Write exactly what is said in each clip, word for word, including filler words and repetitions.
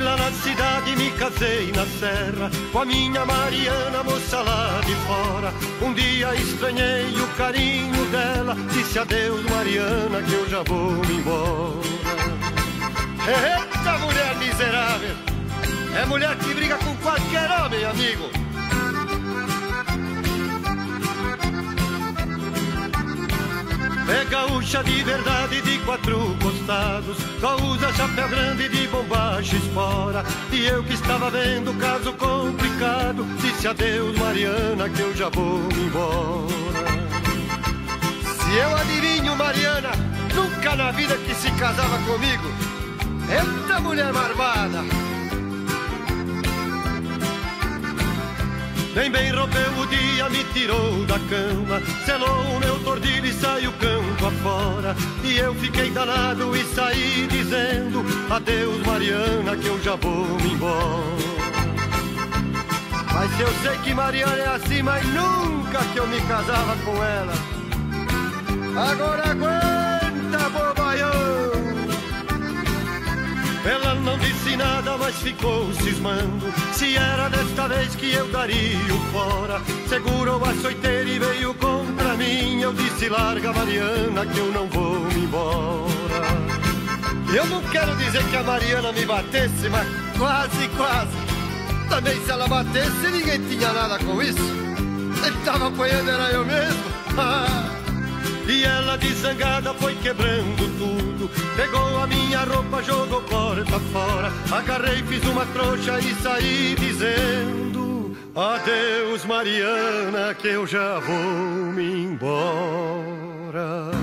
lá na cidade me casei na serra, com a minha Mariana, moça lá de fora. Um dia estranhei o carinho dela, disse adeus Mariana que eu já vou me embora. Eita mulher miserável, é mulher que briga com qualquer homem, amigo. É gaúcha de verdade de quatro costados, só usa chapéu grande de bombacha espora. E eu que estava vendo caso complicado, disse adeus Mariana que eu já vou me embora. Se eu adivinho Mariana, nunca na vida que se casava comigo. Eita mulher marvada. Nem bem rompeu o dia, me tirou da cama, selou o meu tordilho e saiu campo afora. E eu fiquei danado e saí dizendo adeus Mariana que eu já vou me embora. Mas eu sei que Mariana é assim, mas nunca que eu me casava com ela. Agora aguenta, bobaião. Ela não disse nada, mas ficou cismando se era desta vez que eu daria o fora. Segurou a soiteira e veio contra mim. Eu disse larga Mariana que eu não vou me embora. Eu não quero dizer que a Mariana me batesse, mas quase, quase. Também se ela batesse ninguém tinha nada com isso. Ele tava apanhando, era eu mesmo. E ela desangada foi quebrando tudo, pegou a minha roupa, jogou porta fora. Agarrei, fiz uma trouxa e saí dizendo adeus Mariana que eu já vou me embora.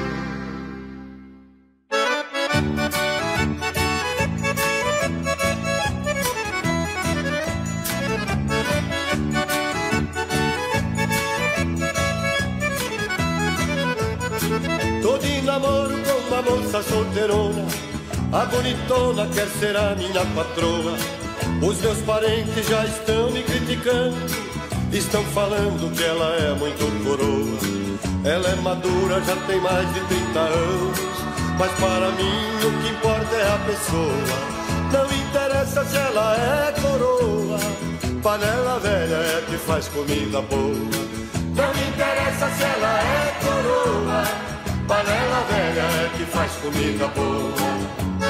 Tô de namoro com uma moça solteirona, a bonitona quer ser a minha patroa. Os meus parentes já estão me criticando, estão falando que ela é muito coroa. Ela é madura, já tem mais de trinta anos, mas para mim o que importa é a pessoa. Não interessa se ela é coroa, panela velha é que faz comida boa. Não interessa se ela é coroa, panela velha é que faz comida boa.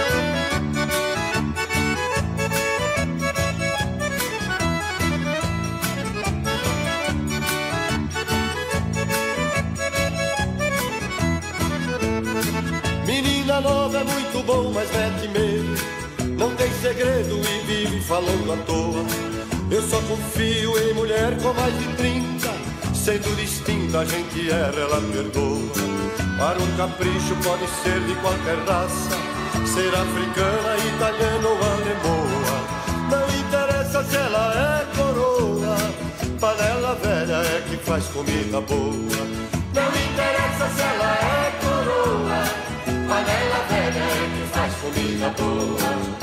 Menina nova é muito bom, mas mete medo, não tem segredo e vive falando à toa. Eu só confio em mulher com mais de trinta, sendo distinta a gente erra, ela perdoa. Para um capricho pode ser de qualquer raça, ser africana, italiana ou alemoa. Não interessa se ela é coroa, panela velha é que faz comida boa. Não interessa se ela é coroa, panela velha é que faz comida boa.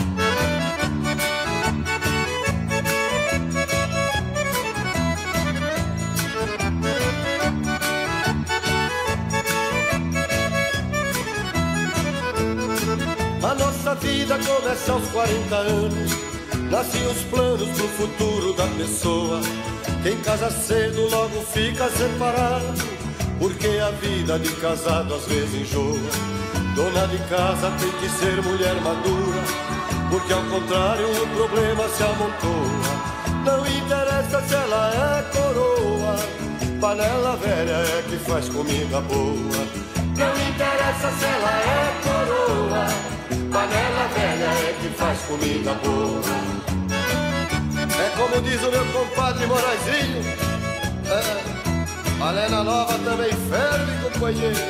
A nossa vida começa aos quarenta anos, nascem os planos pro futuro da pessoa. Quem casa cedo logo fica separado, porque a vida de casado às vezes enjoa. Dona de casa tem que ser mulher madura, porque ao contrário o problema se amontoa. Não interessa se ela é coroa, panela velha é que faz comida boa. Não interessa se ela é coroa, panela velha é que faz comida boa. É como diz o meu compadre Moraizinho, é, panela nova também ferve, companheiro.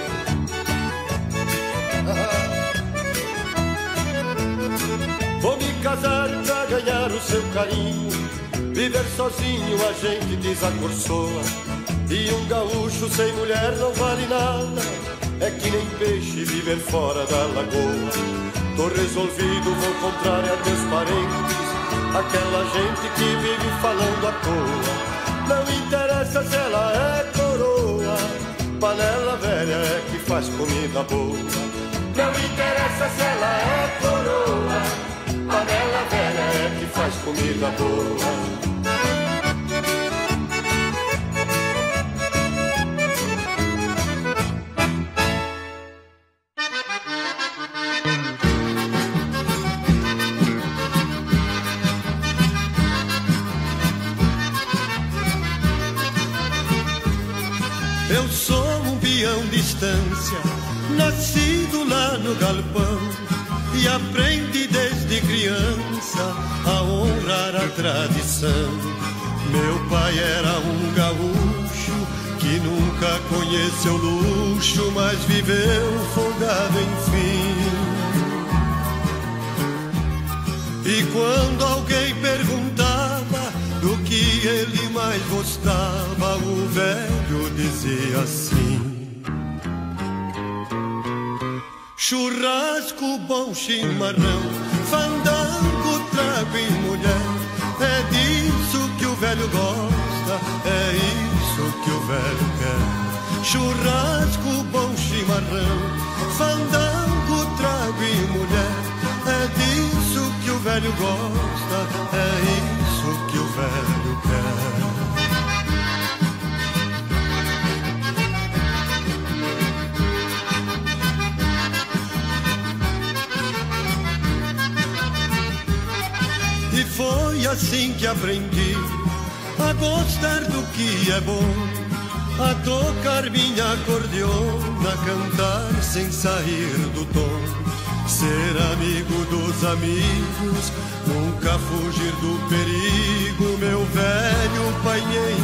Vou me casar pra ganhar o seu carinho, viver sozinho a gente desacorçoa. E um gaúcho sem mulher não vale nada, é que nem peixe viver fora da lagoa. Tô resolvido, vou contrariar meus parentes, aquela gente que vive falando à toa. Não interessa se ela é coroa, panela velha é que faz comida boa. Não interessa se ela é coroa, panela velha mais comida boa. Eu sou um peão de estância, nascido lá no galpão, e aprendi desde criança a honrar a tradição. Meu pai era um gaúcho que nunca conheceu luxo, mas viveu folgado enfim. E quando alguém perguntava do que ele mais gostava, o velho dizia assim: churrasco, bom chimarrão, fandango, trago e mulher. É disso que o velho gosta, é isso que o velho quer. Churrasco, bom chimarrão, fandango, trago e mulher. É disso que o velho gosta, é isso que o velho quer. E foi assim que aprendi a gostar do que é bom, a tocar minha acordeona, a cantar sem sair do tom. Ser amigo dos amigos, nunca fugir do perigo, meu velho pai me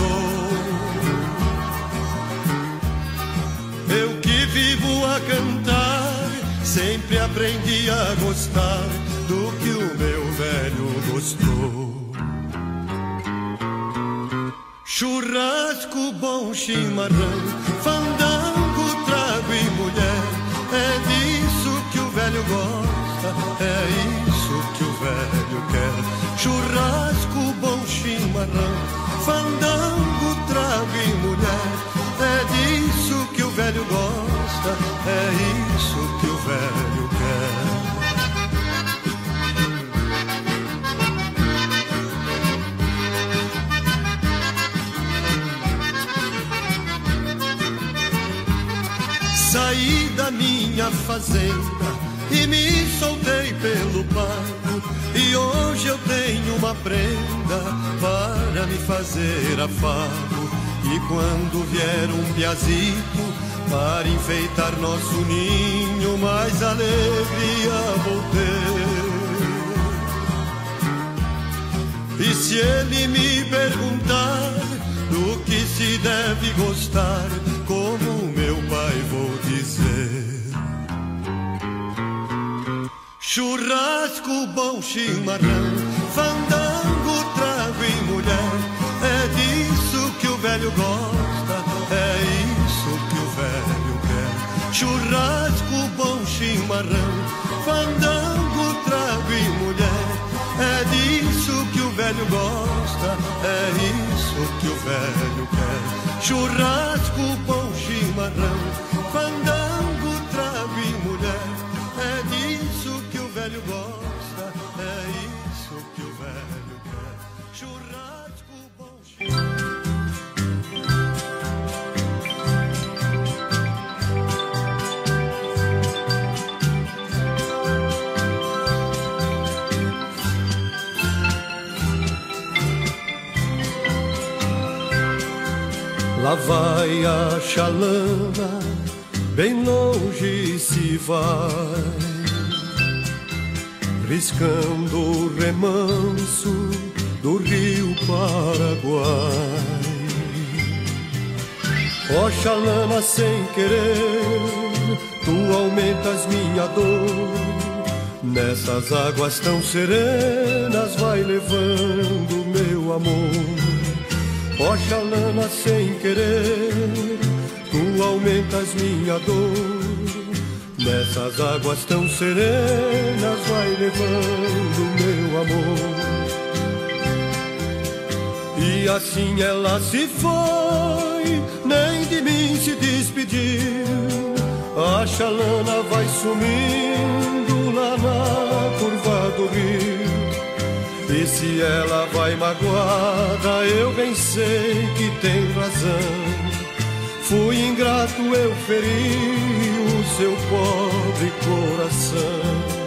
ensinou. Eu que vivo a cantar, sempre aprendi a gostar do que o meu velho gostou. Churrasco, bom chimarrão, fandango, trago e mulher. É disso que o velho gosta, é isso que o velho quer. Churrasco, bom chimarrão, fandango, trago e mulher. É disso que o velho gosta, é isso que o velho quer. Saí da minha fazenda e me soltei pelo pago, e hoje eu tenho uma prenda para me fazer afago. E quando vier um piazito para enfeitar nosso ninho, mais alegria vou ter. E se ele me perguntar do que se deve gostar, como meu pai vou dizer: churrasco, bom chimarrão, fandango, trago e mulher. É disso que o velho gosta, é isso que o velho quer. Churrasco, bom chimarrão, fandango, trago e mulher. É disso que o velho gosta, é isso que o velho quer. Churrasco, bom chimarrão, fandango, trago e mulher. É disso que o velho gosta, é isso que o velho quer. Churrasco, bom chimarrão. Lá vai a chalana, bem longe se vai, riscando o remanso do rio Paraguai. Ó chalana, sem querer, tu aumentas minha dor. Nessas águas tão serenas vai levando meu amor. Ó chalana, sem querer, tu aumentas minha dor. Nessas águas tão serenas vai levando meu amor. E assim ela se foi, nem de mim se despediu. A chalana vai sumindo lá na curva do rio. E se ela vai magoada, eu bem sei que tem razão. Fui ingrato, eu feri o seu pobre coração.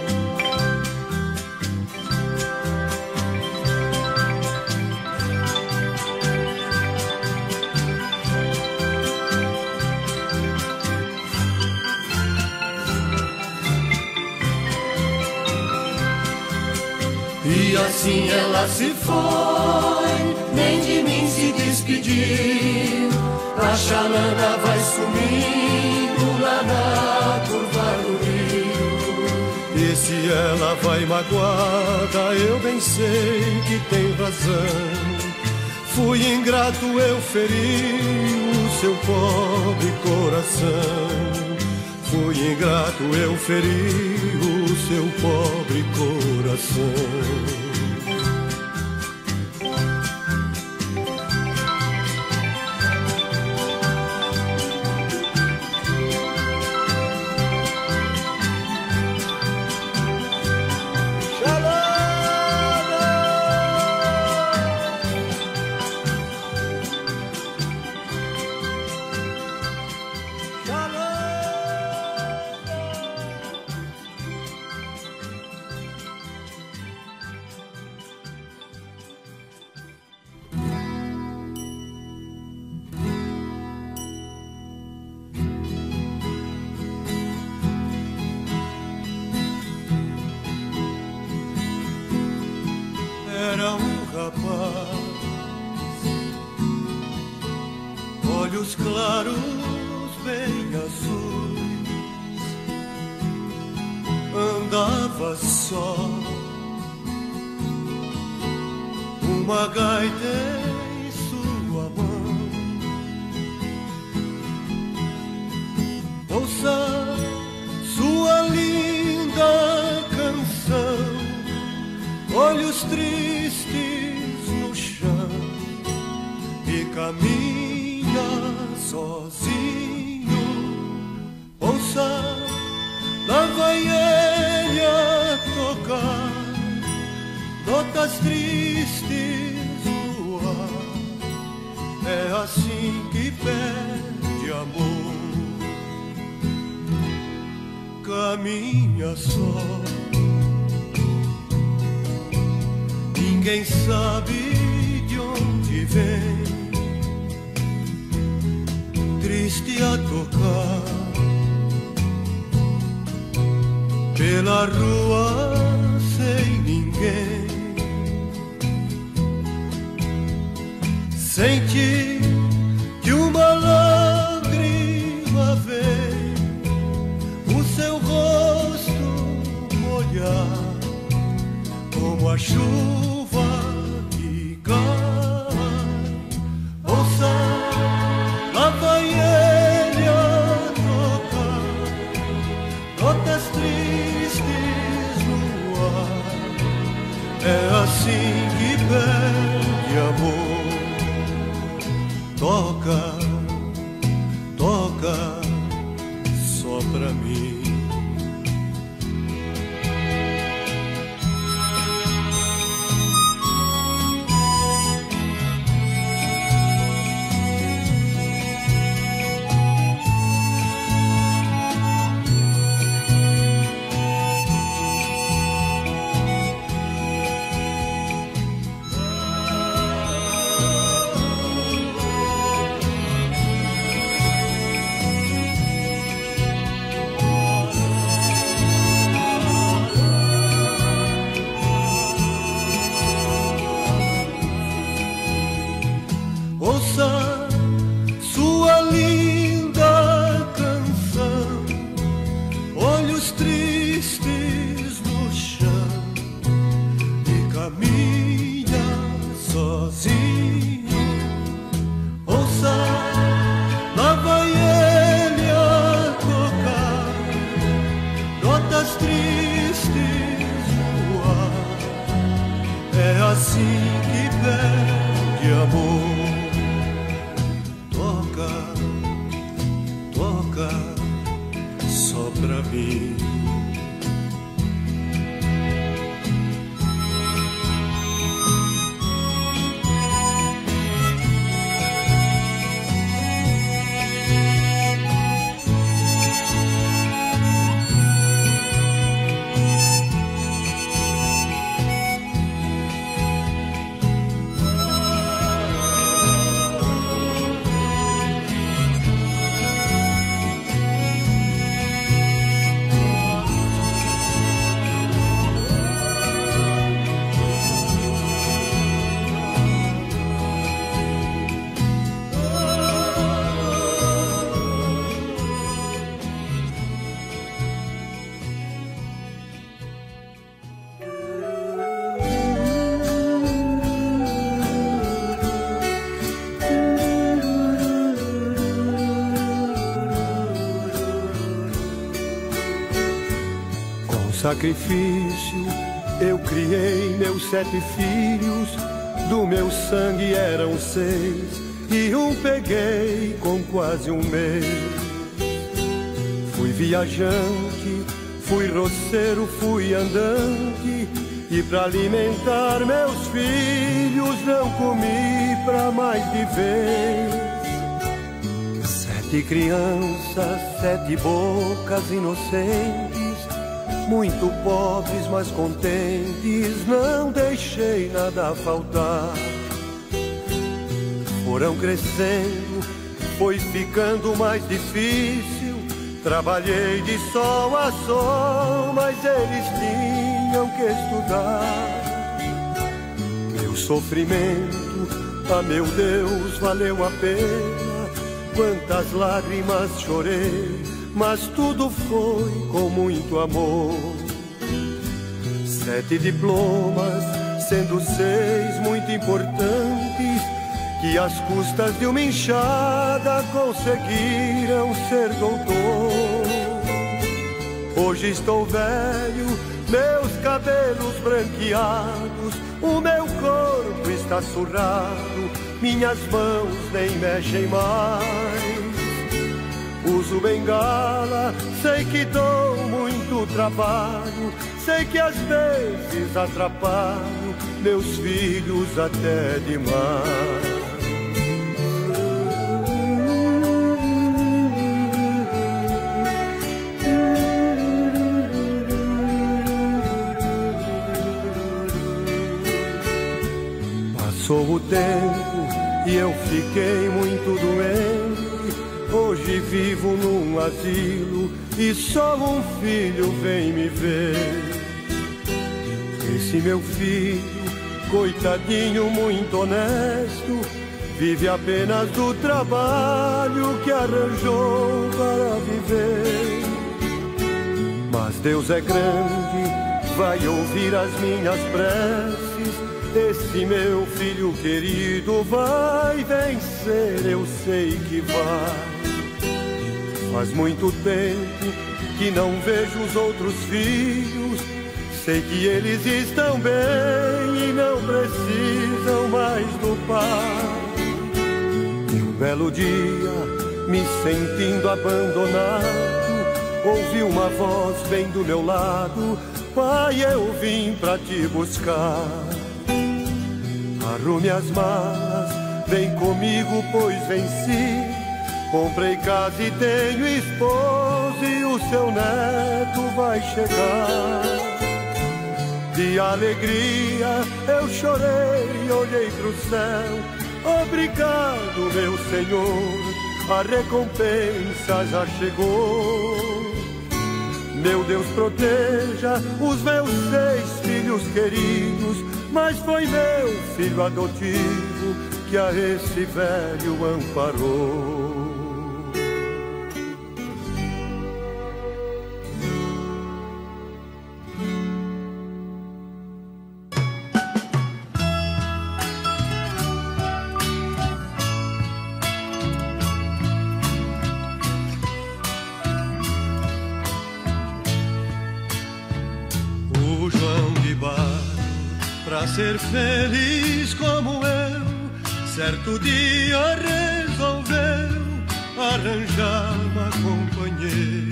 E assim ela se foi, nem de mim se despediu. A chalana vai sumindo lá na curva do rio. E se ela vai magoada, eu bem sei que tem razão. Fui ingrato, eu feri o seu pobre coração. Fui ingrato, eu feri o seu pobre coração. Era um rapaz, olhos claros bem azuis, andava só, uma gaita em sua mão. Ouça sua linda canção, olhos tristes no chão, e caminha sozinho. Ouça, lá vai ele a tocar notas tristes no ar. É assim que pede amor, caminha só. Ninguém sabe de onde vem, triste a tocar pela rua sem ninguém. Sente que uma lágrima vem o seu rosto molhar, como a chuva que cai. Ouça, lá vai ele a tocar notas tristes no ar. É assim que pede amor. Toca, toca só pra mim. Sacrifício, eu criei meus sete filhos, do meu sangue eram seis, e um peguei com quase um mês. Fui viajante, fui roceiro, fui andante, e pra alimentar meus filhos não comi pra mais de vez. Sete crianças, sete bocas inocentes, muito pobres, mas contentes, não deixei nada faltar. Foram crescendo, foi ficando mais difícil, trabalhei de sol a sol, mas eles tinham que estudar. Meu sofrimento, ah meu Deus, valeu a pena, quantas lágrimas chorei, mas tudo foi com muito amor. Sete diplomas, sendo seis muito importantes, que às custas de uma enxada conseguiram ser doutor. Hoje estou velho, meus cabelos branqueados, o meu corpo está surrado, minhas mãos nem mexem mais. Uso bengala, sei que dou muito trabalho, sei que às vezes atrapalho meus filhos até demais. Passou o tempo e eu fiquei muito doente. Hoje vivo num asilo e só um filho vem me ver. Esse meu filho, coitadinho, muito honesto, vive apenas do trabalho que arranjou para viver. Mas Deus é grande, vai ouvir as minhas preces. Esse meu filho querido vai vencer, eu sei que vai. Faz muito tempo que não vejo os outros filhos, sei que eles estão bem e não precisam mais do pai. E um belo dia, me sentindo abandonado, ouvi uma voz bem do meu lado: pai, eu vim pra te buscar. Arrume as malas, vem comigo, pois venci. Comprei casa e tenho esposa e o seu neto vai chegar. De alegria eu chorei, olhei pro céu. Obrigado, meu Senhor, a recompensa já chegou. Meu Deus, proteja os meus seis filhos queridos, mas foi meu filho adotivo que a esse velho amparou. O João de Barro, pra ser feliz como eu, certo dia resolveu arranjar uma companheira.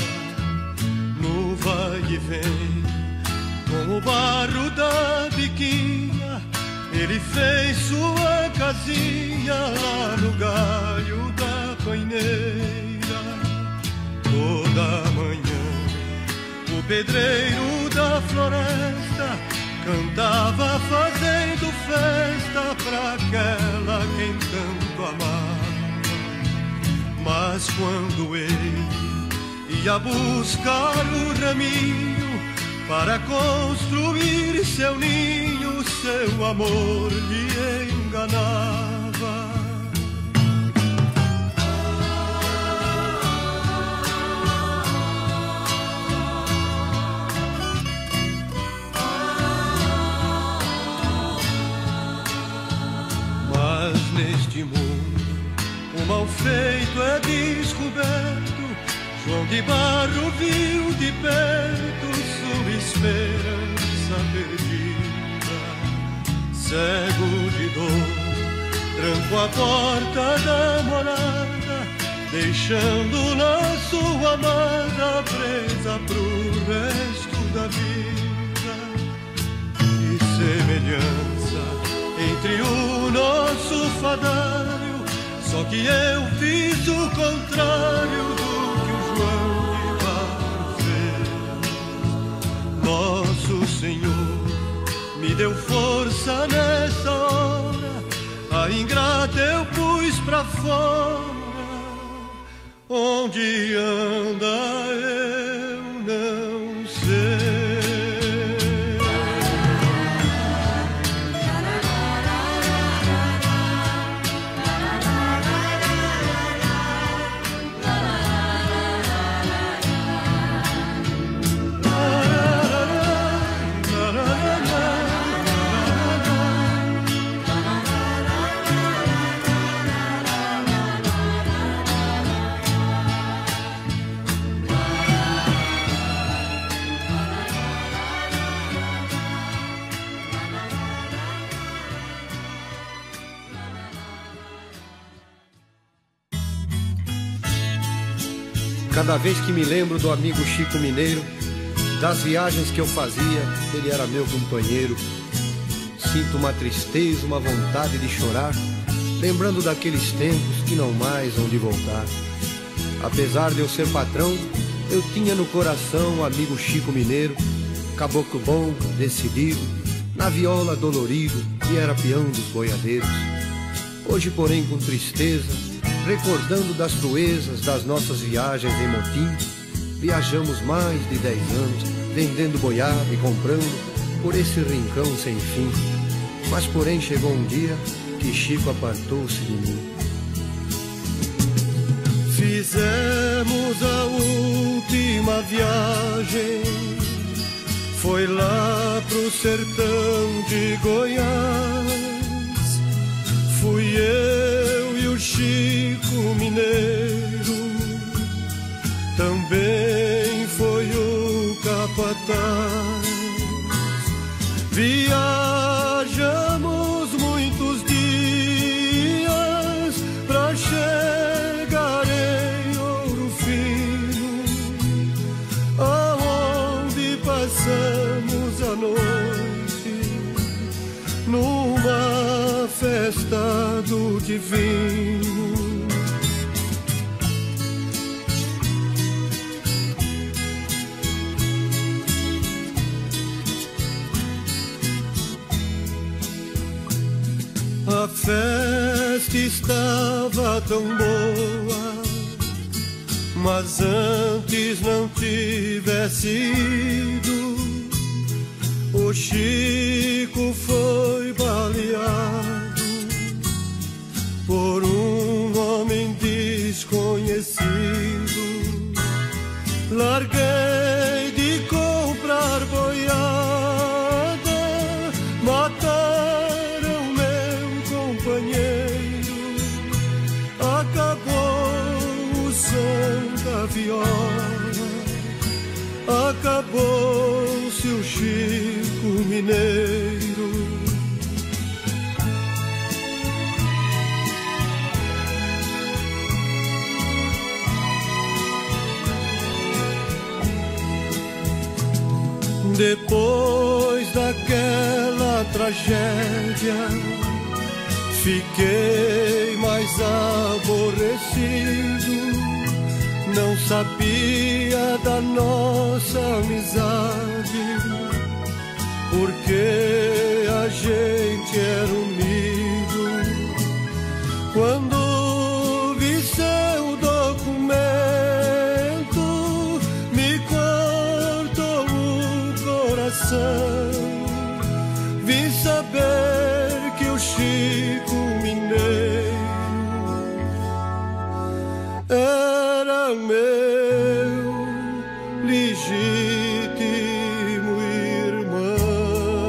No vai e vem, com o barro da biquinha, ele fez sua casinha lá no galho da paineira. Toda manhã o pedreiro da floresta cantava fazendo festa pra aquela quem tanto amava. Mas quando ele ia buscar o raminho para construir seu ninho, seu amor lhe enganava. Neste mundo o mal feito é descoberto. João de Barro viu de perto esperança perdida, cego de dor, tranco a porta da morada, deixando na sua amada presa pro resto da vida. E semelhança entre o nosso fadário, só que eu fiz o contrário do que o João de Barro fez. Nosso Senhor me deu força nessa hora, a ingrata eu pus pra fora. Onde anda eu não sei. Cada vez que me lembro do amigo Chico Mineiro, das viagens que eu fazia, ele era meu companheiro. Sinto uma tristeza, uma vontade de chorar, lembrando daqueles tempos que não mais hão de voltar. Apesar de eu ser patrão, eu tinha no coração o amigo Chico Mineiro, caboclo bom, decidido, na viola dolorido, e era peão dos boiadeiros. Hoje, porém, com tristeza, recordando das proezas das nossas viagens em motim, viajamos mais de dez anos, vendendo boiada e comprando por esse rincão sem fim. Mas porém chegou um dia que Chico apartou-se de mim. Fizemos a última viagem, foi lá pro sertão de Goiás. Fui eu e o Chico Mineiro, também foi o capataz. Viajamos muitos dias pra chegar em Ouro Fino, aonde passamos a noite numa festa do divino. A festa estava tão boa, mas antes não tivesse ido, o Chico foi baleado por um homem desconhecido. Larguei de comprar boiada, mataram meu companheiro, acabou o som da viola, acabou-se o Chico Mineiro. Depois daquela tragédia, fiquei mais aborrecido. Não sabia da nossa amizade, porque a gente era unido. Quando vi seu documento, me cortou o coração. Vim saber que o Chico Mineiro era meu legítimo irmão.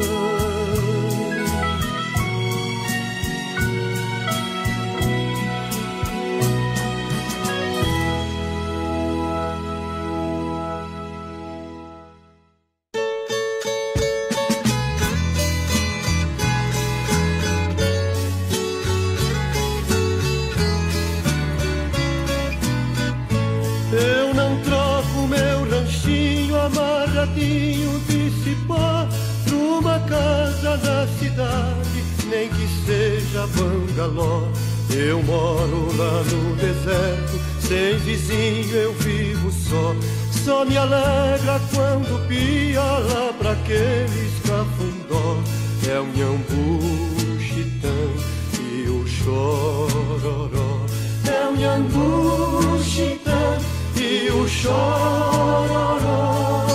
quartinho de cipó, numa casa na cidade, nem que seja bangalô. Eu moro lá no deserto, sem vizinho eu vivo só. Só me alegra quando pia lá pra aqueles cafundó. É o Nhambu, Chitã e o Chororó. É o Nhambu, Chitã e o Chororó.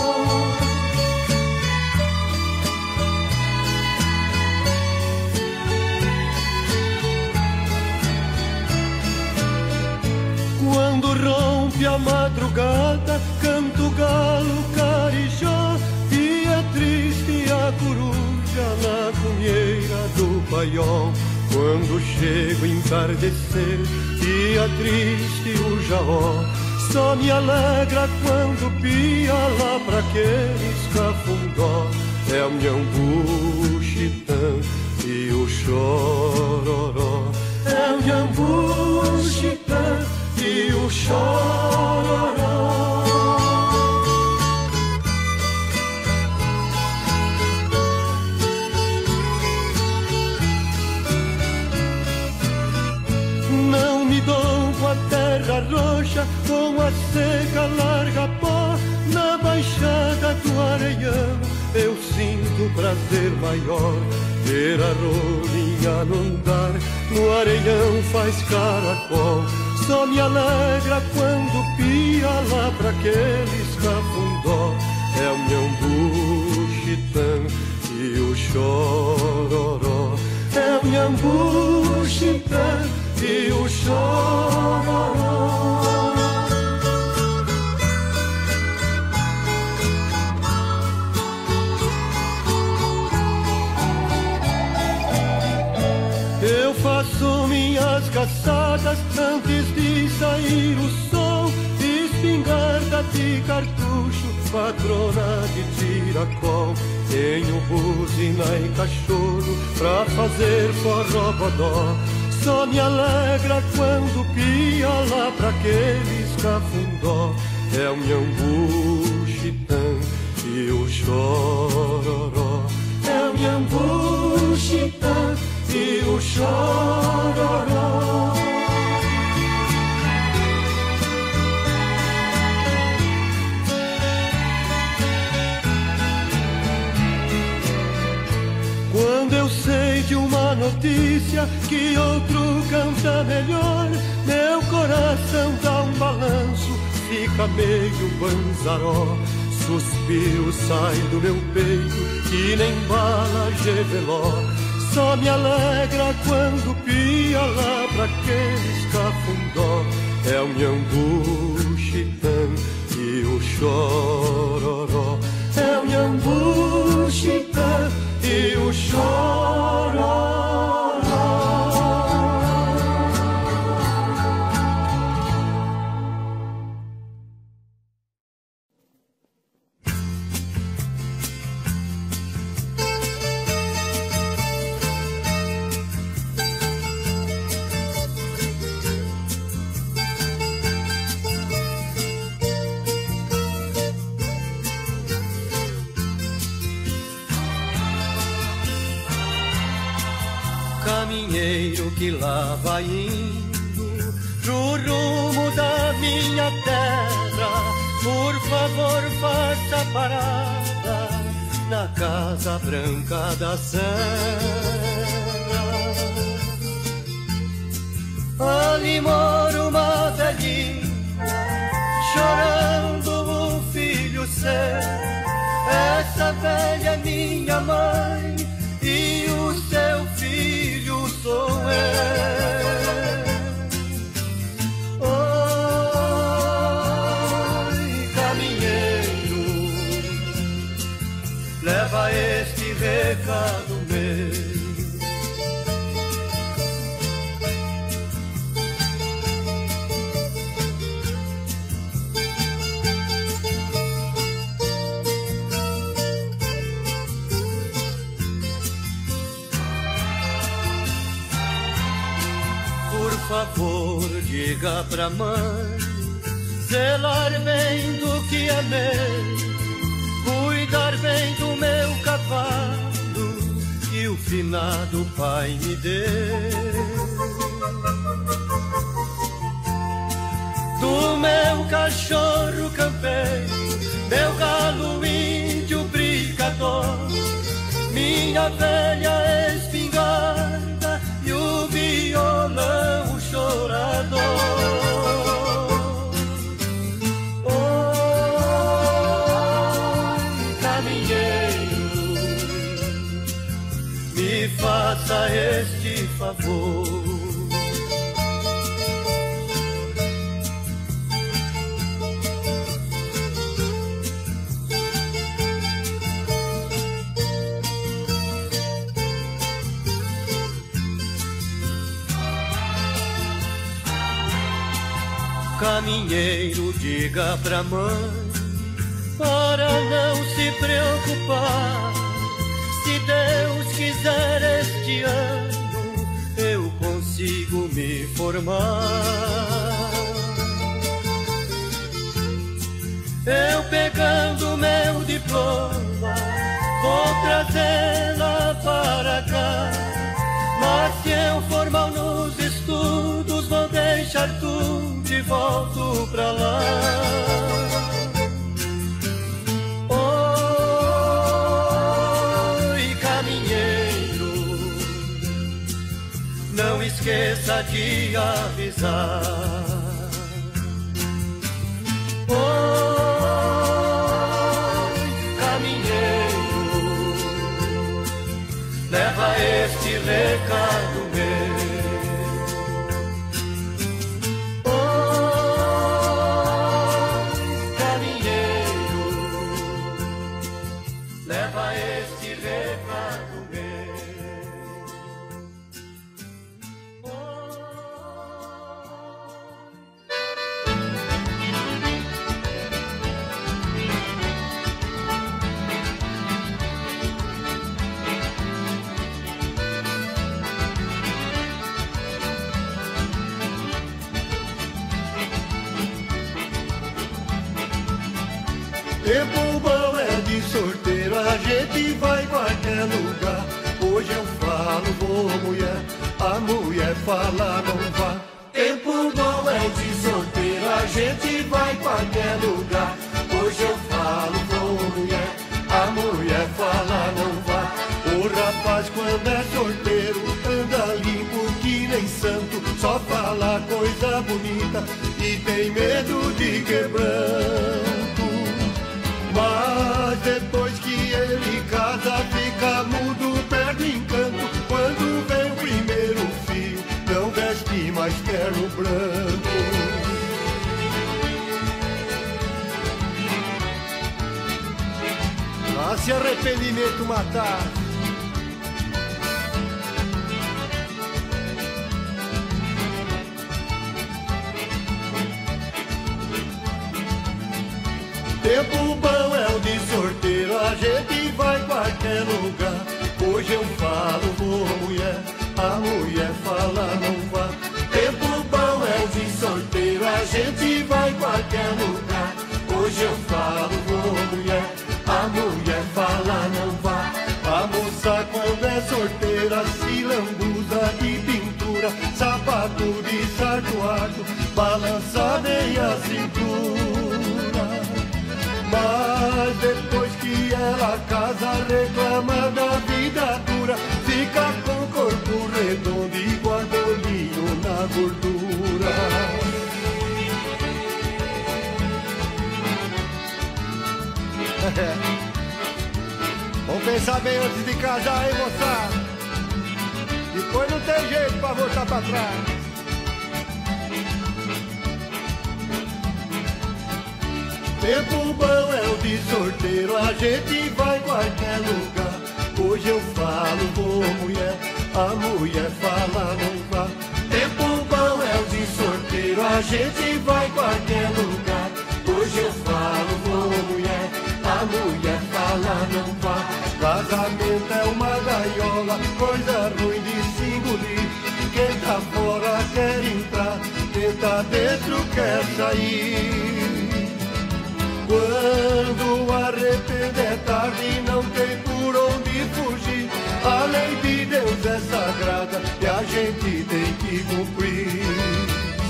Quando rompe a madrugada, canto o galo carijó, e é triste a coruja na cunheira do paiol. Quando chega o entardecer, e é triste o jaó, só me alegra quando pia lá pra aqueles cafundó. É o Nhambu, Chitã e o Chororó. É o Nhambu, Chitã e o Chororó. Não me dou com a terra roxa, com a seca larga pó. Na baixada do Areião eu sinto prazer maior. Ver a rolinha andar no areião faz caracol. Só me alegra quando pia lá pra aqueles cafundó. É o Nhambu, Chitã e o Chororó. É o Nhambu, Chitã e o Chororó. Eu faço minhas caçadas antes de sair o sol. Espingarda de cartucho, patrona de tiracol. Tenho buzina e cachorro pra fazer forró bodó. Só me alegra quando pia lá pra aqueles cafundó. É o Nhambu, Chitã e o Chororó. É o Nhambu, Chitã e o Chororó. Quando eu sei de uma notícia que outro canta melhor, meu coração dá um balanço, fica meio banzaró. Suspiro sai do meu peito que nem bala geveló. Só me alegra quando pia lá pra aqueles cafundó. É o Nhambu, Chitã e o Chororó. É o Nhambu, Chitã e o Chororó. Caminheiro que lá vai indo pro rumo da minha terra, por favor faça parada na Casa Branca da Serra. Ali mora uma velhinha chorando um filho seu. Essa velha é minha mãe e o seu filho sou eu. Oi, caminheiro, leva este recado meu. Por favor, diga pra mãe zelar bem do que é meu, cuidar bem do meu cavalo que o finado pai me deu. Do meu cachorro campeiro, meu galo índio brigador, minha velha espingarda e o violão chorador. Oh, caminheiro, me faça este favor. Caminheiro, diga pra mãe para não se preocupar. Se Deus quiser este ano eu consigo me formar. Eu pegando meu diploma vou trazê-la para cá. Mas se eu for mal nos estudos vou deixar tudo e volto pra lá. Oi, caminheiro, não esqueça de avisar. Oi, caminheiro, leva este recado meu. Tempo bom é de sorteiro, a gente vai em qualquer lugar. Hoje eu falo, vou mulher, a mulher fala, não vá. Tempo bom é de sorteiro, a gente vai em qualquer lugar. Hoje eu falo, vou mulher, a mulher fala, não vá. O rapaz quando é sorteiro anda limpo que nem santo, só fala coisa bonita e tem medo de quebranto. Mas depois que ele casa fica mudo, perde encanto. Quando vem o primeiro filho não veste mais terno branco. Ah, se arrependimento matar. Tempo bom é o de sorteiro, a gente vai em qualquer lugar. Hoje eu falo, vou mulher, a mulher fala, não vá. Tempo bom é o de sorteiro, a gente vai em qualquer lugar. Hoje eu falo, vou mulher, a mulher fala, não vá. A moça quando é sorteira se lambuza de pintura, sapato de sarto alto, balança bem a cintura. Mas depois que ela casa reclama da vida dura, fica com o corpo redondo e guardolinho na gordura. Vamos pensar bem antes de casar, hein, moçada? Depois não tem jeito pra voltar pra trás. Tempo bom é o de sorteiro, a gente vai em qualquer lugar. Hoje eu falo, vou mulher, a mulher fala, não vá. Tempo bom é o de sorteiro, a gente vai em qualquer lugar. Hoje eu falo, vou mulher, a mulher fala, não vá. Casamento é uma gaiola, coisa ruim de se engolir. Quem tá fora quer entrar, quem tá dentro quer sair. Quando arrepender é tarde, gente tem que cumprir.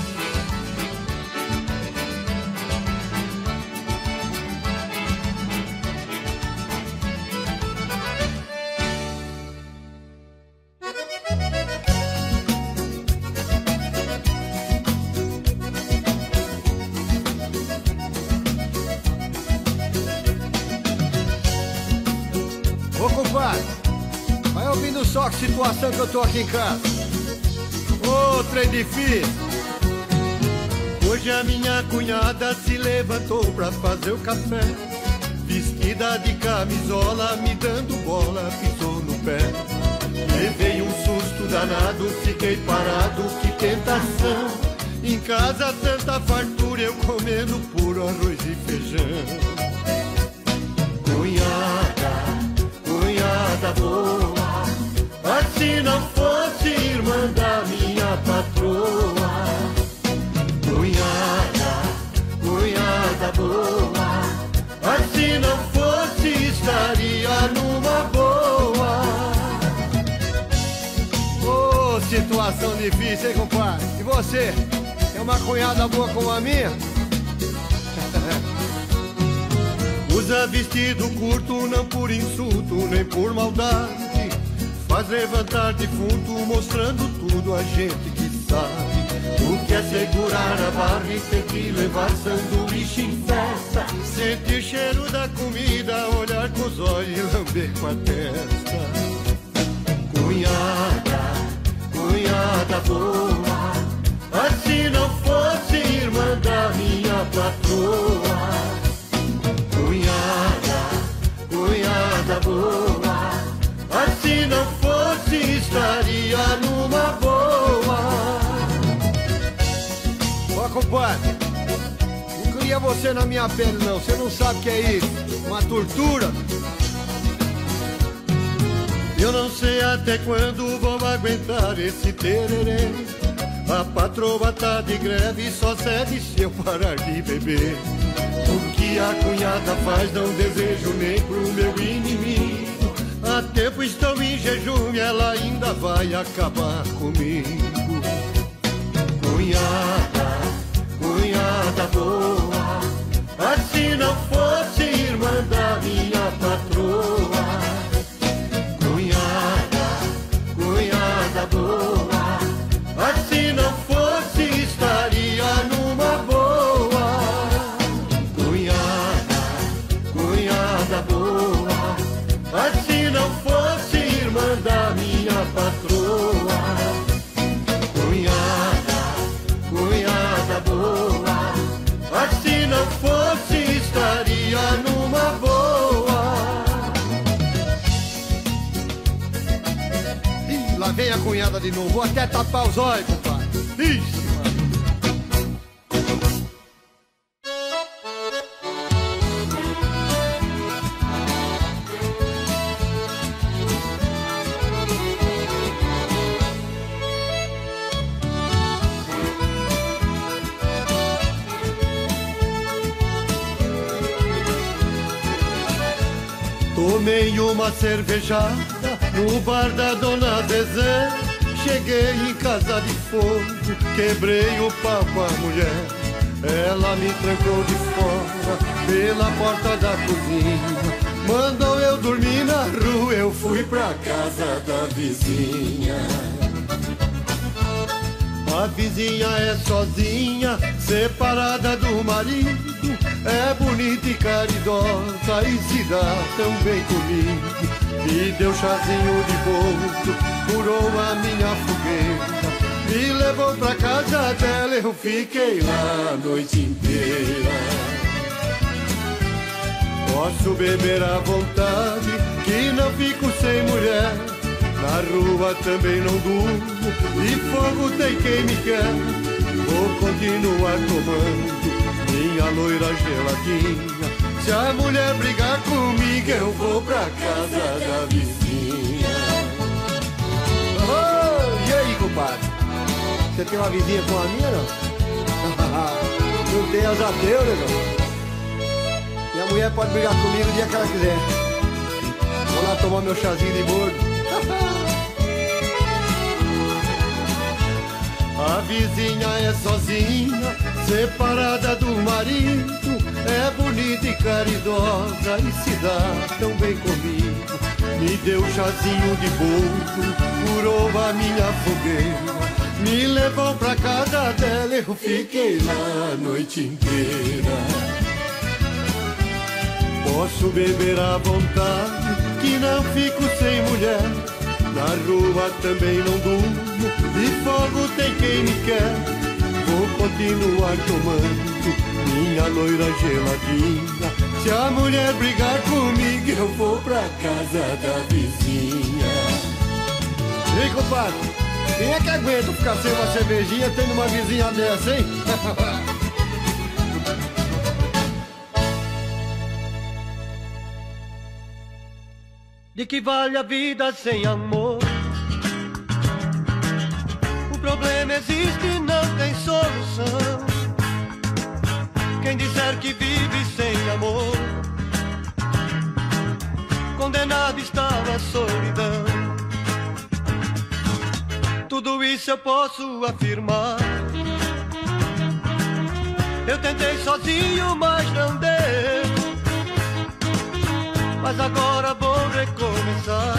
Vai ouvindo só que situação que eu tô aqui em casa. Ô, trem difícil. Hoje a minha cunhada se levantou pra fazer o café, vestida de camisola, me dando bola, pisou no pé. Levei um susto danado, fiquei parado, que tentação. Em casa tanta fartura, eu comendo puro arroz e feijão. Cunhada, cunhada boa, se não fosse irmã da minha patroa. Cunhada, cunhada boa, se não fosse estaria numa boa. Ô, oh, situação difícil, hein, compadre? E você? É uma cunhada boa como a minha? Usa vestido curto, não por insulto, nem por maldade. Faz levantar defunto, mostrando tudo a gente que sabe. O que é segurar a barra e ter que levar sanduíche em festa, sentir cheiro da comida, olhar com os olhos e lamber com a testa. Cunhada, cunhada boa, assim não fosse irmã da minha patroa. Cunhada, cunhada boa, assim não fosse estaria numa boa. Ó, compadre, não queria você na minha pele não, você não sabe o que é isso, uma tortura. Eu não sei até quando vou aguentar esse tererê. A patroa tá de greve e só cede se eu parar de beber. O que a cunhada faz não desejo nem pro meu inimigo. Há tempo estou em jejum e ela ainda vai acabar comigo. Cunhada, cunhada boa, assim não fosse irmã da minha patroa. Cunhada, cunhada boa, assim não fosse estaria numa boa. Cunhada, cunhada boa, assim não fosse irmã da minha patroa. Cunhada, cunhada boa, assim não fosse estaria numa boa. Ih, lá vem a cunhada de novo, vou até tapar os olhos, compadre. Ixi, tomei uma cervejada no bar da dona Zezé. Cheguei em casa de fogo, quebrei o pau com a mulher. Ela me trancou de fora pela porta da cozinha, mandou eu dormir na rua, eu fui pra casa da vizinha. A vizinha é sozinha, separada do marido, é bonita e caridosa e se dá tão bem comigo. Me deu chazinho de bolso, curou a minha fogueira, me levou pra casa dela, eu fiquei lá a noite inteira. Posso beber à vontade, que não fico sem mulher, na rua também não durmo, e fogo tem quem me quer. Vou continuar tomando minha loira geladinha, se a mulher brigar comigo eu vou pra casa da vizinha. oh, e aí, compadre? Você tem uma vizinha com a minha, não? Não tem asa teu, negão. Minha mulher pode brigar comigo o dia que ela quiser. Vou lá tomar meu chazinho de bordo. A vizinha é sozinha, separada do marido, é bonita e caridosa e se dá tão bem comigo. Me deu chazinho de bolo, curou a minha fogueira, me levou pra casa dela, eu fiquei lá a noite inteira. Posso beber à vontade, que não fico sem mulher, na rua também não durmo, e fogo tem quem me quer. Vou continuar tomando minha loira geladinha, se a mulher brigar comigo eu vou pra casa da vizinha. Ei, compadre, quem é que aguenta ficar sem uma cervejinha tendo uma vizinha dessa, hein? De que vale a vida sem amor? O problema existe e não tem solução. Quem disser que vive sem amor, condenado está à solidão. Tudo isso eu posso afirmar. Eu tentei sozinho, mas não deu. Mas agora vou recomeçar.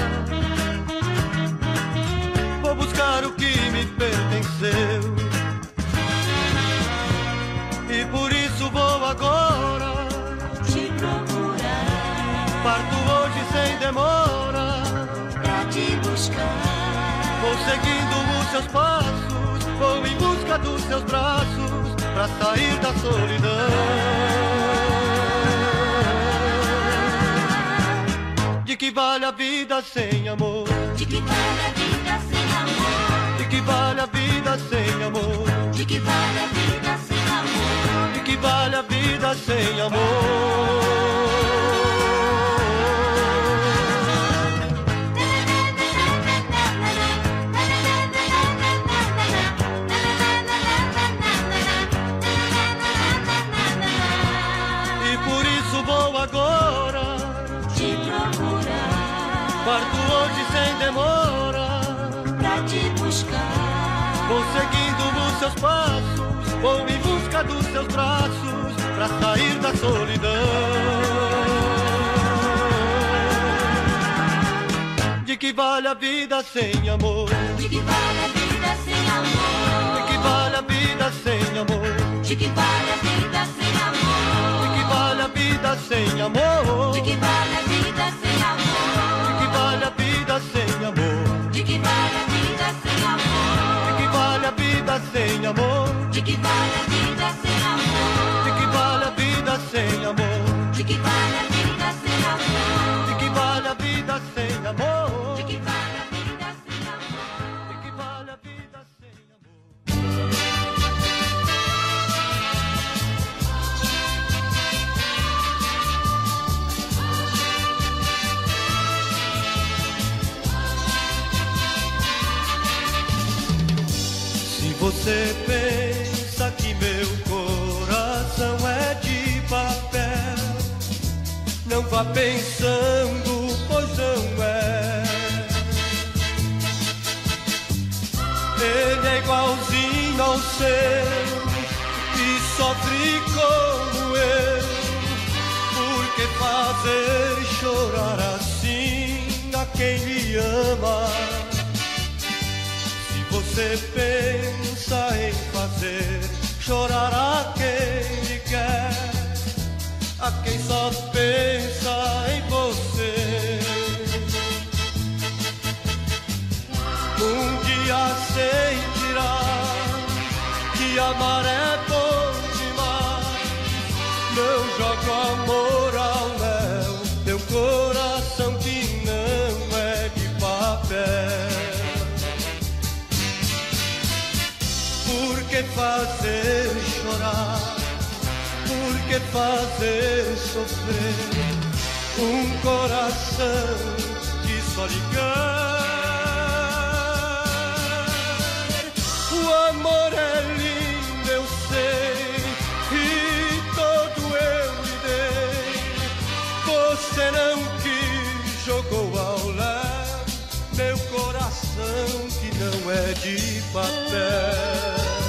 Vou buscar o que me pertenceu. E por isso vou agora te procurar. Parto hoje sem demora pra te buscar. Vou seguindo os seus passos, vou em busca dos seus braços, pra sair da solidão. De que vale a vida sem amor? De que vale a vida sem amor? De que vale a vida sem amor? De que vale a vida sem amor? De que vale a vida sem amor? E por isso vou agora te procurar. Parto hoje sem demora pra te buscar. Vou seguindo os seus passos, vou em busca dos seus braços, pra sair da solidão. De que vale a vida sem amor? De que vale a vida sem amor? De que vale a vida sem amor? De que vale a vida sem amor? De que vale a vida sem amor? De que vale a vida sem amor? De que vale a vida sem amor? De que vale a vida sem amor? De que vale a vida sem amor? De que vale a vida sem amor? De que vale a vida sem amor? De que vale a vida sem amor? De que vale a vida sem amor? De que vale a vida sem amor? De que vale a vida sem amor? Se você pensa que meu coração é de papel, não vá pensando, pois não é. Ele é igualzinho ao seu e sofre como eu. Por que fazer chorar assim a quem lhe ama? Se você pensa em fazer chorar a quem lhe quer, a quem só pensa em você, um dia sentirá que amar é bom demais. Não joga amor ao léu, teu coração que não é de papel. Por que fazer chorar? Por que fazer sofrer um coração que só lhe quer? O amor é lindo, eu sei, e todo eu lhe dei. Você não quis, jogou ao léu meu coração que não é de papel.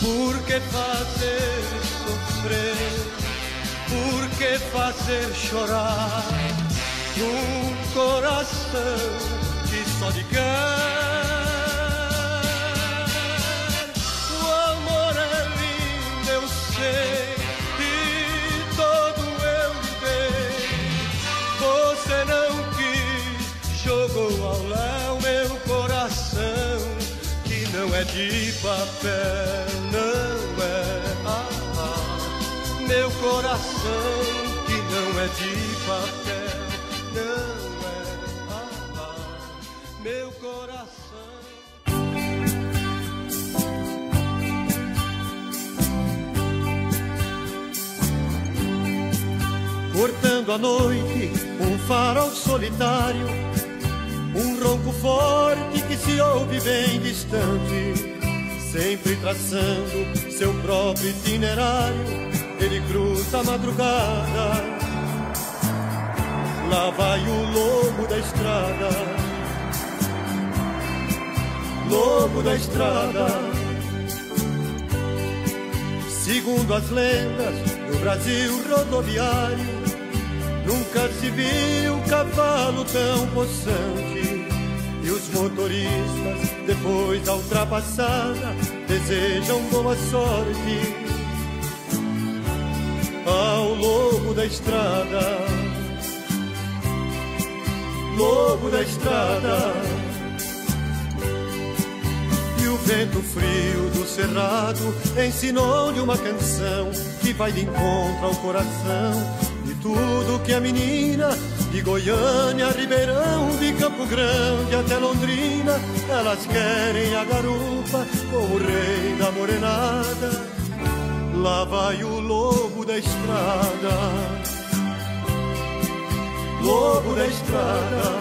Por que fazer sofrer? Por que fazer chorar um coração que só lhe quer? O amor é lindo, eu sei, e todo eu lhe dei. Você não quis, jogou ao léu meu coração, que não é de papel, não é. Ah, ah. Meu coração que não é de papel, não é. Ah, ah. Meu coração. Cortando a noite, um farol solitário, um ronco forte que se ouve bem distante, sempre traçando seu próprio itinerário. Ele cruza a madrugada, lá vai o lobo da estrada, lobo da estrada. Segundo as lendas do Brasil rodoviário, nunca se viu cavalo tão possante, e os motoristas, depois da ultrapassada, desejam boa sorte ao lobo da estrada, lobo da estrada. E o vento frio do cerrado ensinou-lhe uma canção que vai de encontro ao coração de tudo que a menina de Goiânia, Ribeirão, de Campo Grande até Londrina, elas querem a garupa como o rei da morenada. Lá vai o lobo da estrada, lobo da estrada.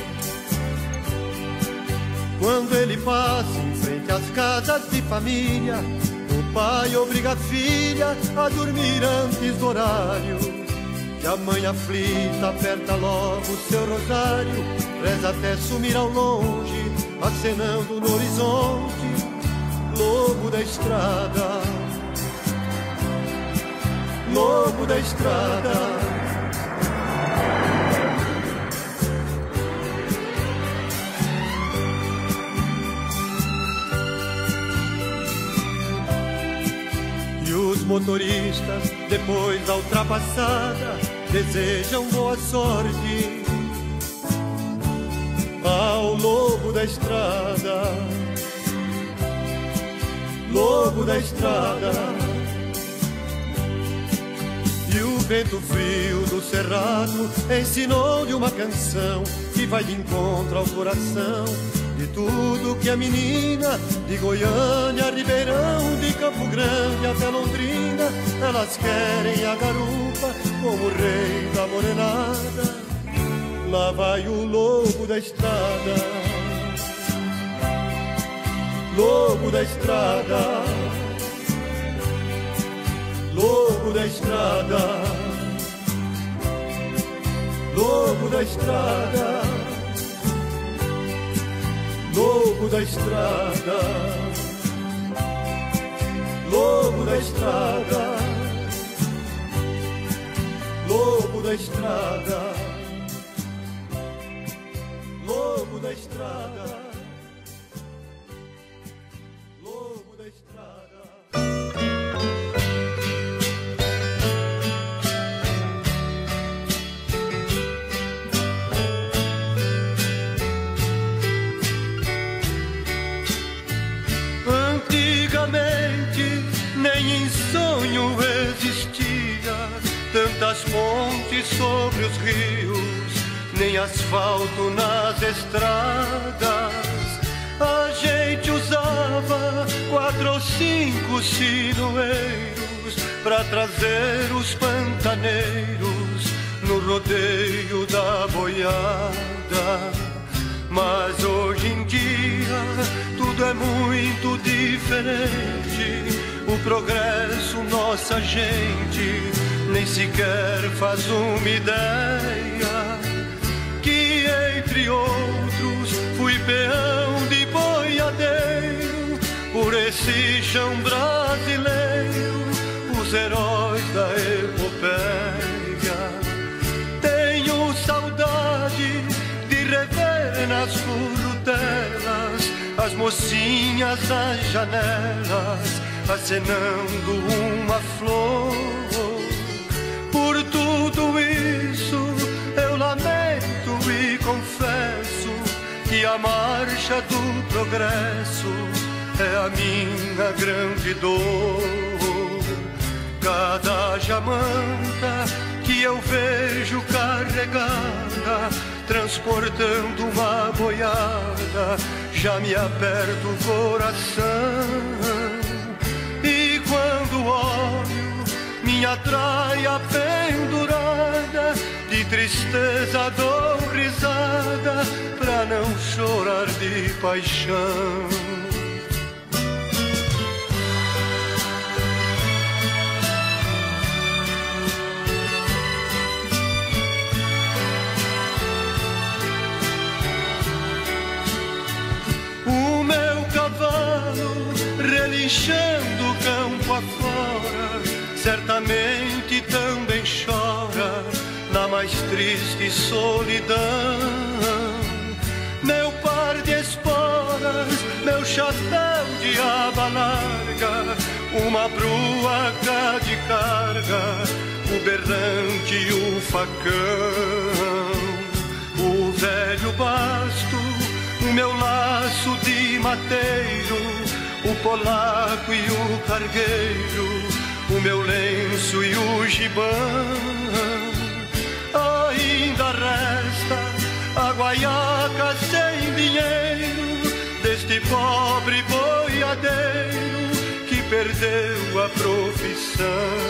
Quando ele passa em frente às casas de família, o pai obriga a filha a dormir antes do horário, e a mãe aflita aperta logo o seu rosário, reza até sumir ao longe, acenando no horizonte. Lobo da estrada, lobo da estrada. E os motoristas, depois da ultrapassada, desejam boa sorte ao lobo da estrada, lobo da estrada. E o vento frio do cerrado ensinou-lhe uma canção que vai de encontro ao coração de tudo que a menina de Goiânia, Ribeirão, de Campo Grande até Londrina, elas querem a garupa como o rei da morenada. Lá vai o lobo da estrada, lobo da estrada, lobo da estrada, lobo da estrada, lobo da estrada, lobo da estrada, lobo da estrada, lobo da estrada, lobo da estrada. Antigamente nem em sonho existia tantas pontes sobre os rios, nem asfalto nas estradas. A gente usava quatro ou cinco sinueiros pra trazer os pantaneiros no rodeio da boiada. Mas hoje em dia tudo é muito diferente. O progresso, nossa gente nem sequer faz uma ideia que, entre outros, fui peão de boiadeiro por por esse chão brasileiro, os heróis da epopeia. Tenho saudade de rever nas currutelas as mocinhas das janelas, acenando uma flor. Por tudo isso eu lamento e confesso que a marcha do progresso é a minha grande dor. Cada jamanta que eu vejo carregada, transportando uma boiada, já me aperta o coração. E quando olho minha traia pendurada, de tristeza dou risada pra não chorar de paixão. Relinchando campo afora, certamente também chora na mais triste solidão. Meu par de esporas, meu chapéu de aba larga, uma bruaca de carga, o berrante e o facão, o velho basto, o meu laço de mateiro, o polaco e o cargueiro, o meu lenço e o gibão. Ainda resta a guaiaca sem dinheiro deste pobre boiadeiro que perdeu a profissão.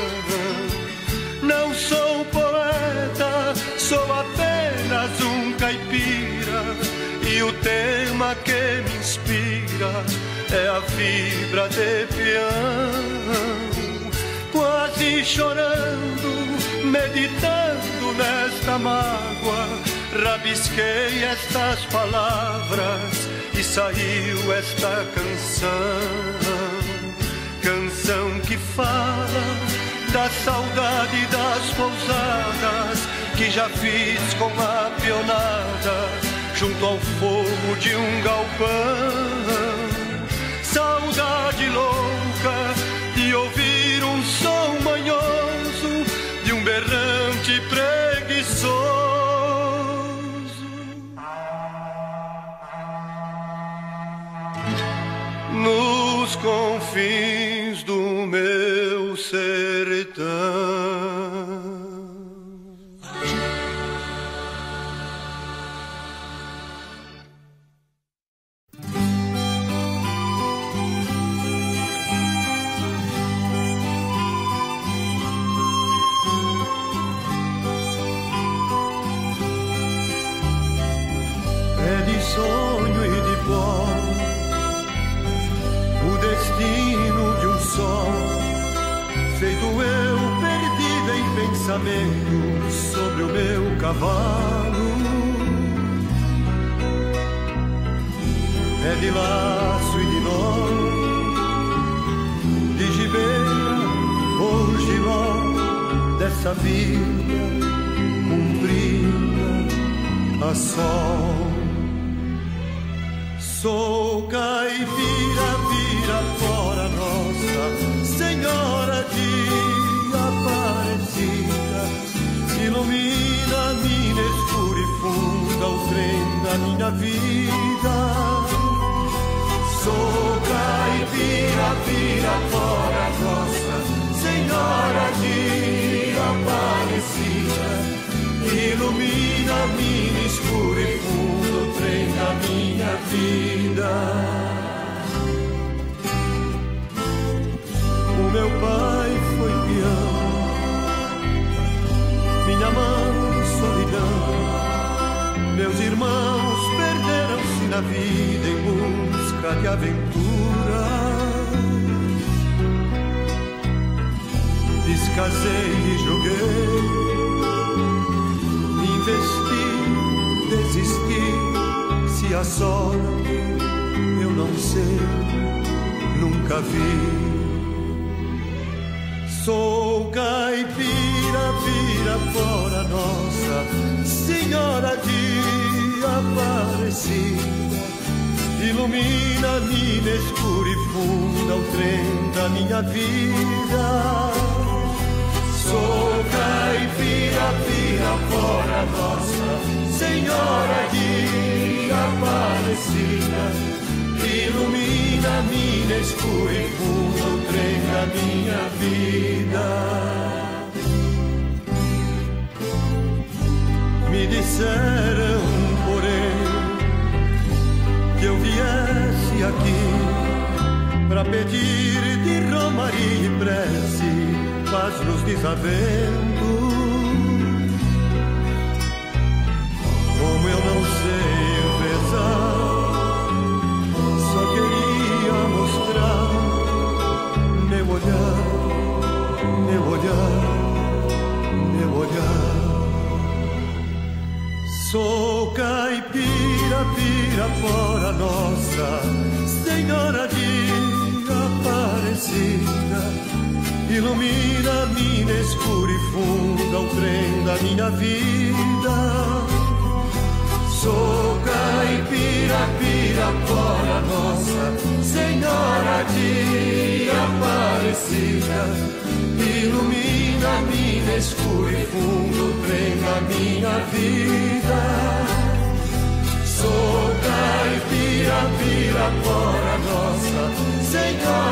Não sou poeta, sou apenas um caipira, e o tema que me inspira é a fibra de peão. Quase chorando, meditando nesta mágoa, rabisquei estas palavras e saiu esta canção. Canção que fala da saudade das pousadas que já fiz com a pionada junto ao fogo de um galpão. Saudade louca de ouvir um som manhoso de um berrante preguiçoso nos confins do meu sertão. Sonho e de pó, o destino de um sol, feito eu perdido em pensamento sobre o meu cavalo. É de laço e de nó, de gibeira ou giló, dessa vida cumprida a sol. Sou caipira, vira fora nossa Senhora de Aparecida, ilumina mina escura e funda o trem da minha vida. Sou caipira, vira fora nossa Senhora de Aparecida, ilumina mina escura e funda o trem da minha vida. O meu pai foi peão, minha mãe solidão, meus irmãos perderam-se na vida em busca de aventura. Descasei e joguei, investi, desisti, se a sorte eu não sei nunca vi. Sou caipira, Pirapora Nossa Senhora de Aparecida, ilumina mina escura e funda o trem da minha vida. Sou caipira, Pirapora Nossa Senhora de Aparecida, ilumina mina escura e funda o trem da minha vida. Me disseram, porém, que eu viesse aqui pra pedir de romaria e prece paz nos desaventos. Como eu não sei rezar, só queria mostrar meu olhar, meu olhar, meu olhar. Sou caipira, Pirapora Nossa Senhora de Aparecida, ilumina mina escura e funda o trem da minha vida. Sou caipira, Pirapora Nossa Senhora de Aparecida, ilumina mina escura e funda o trem da minha vida. Sou caipira, Pirapora Nossa Senhora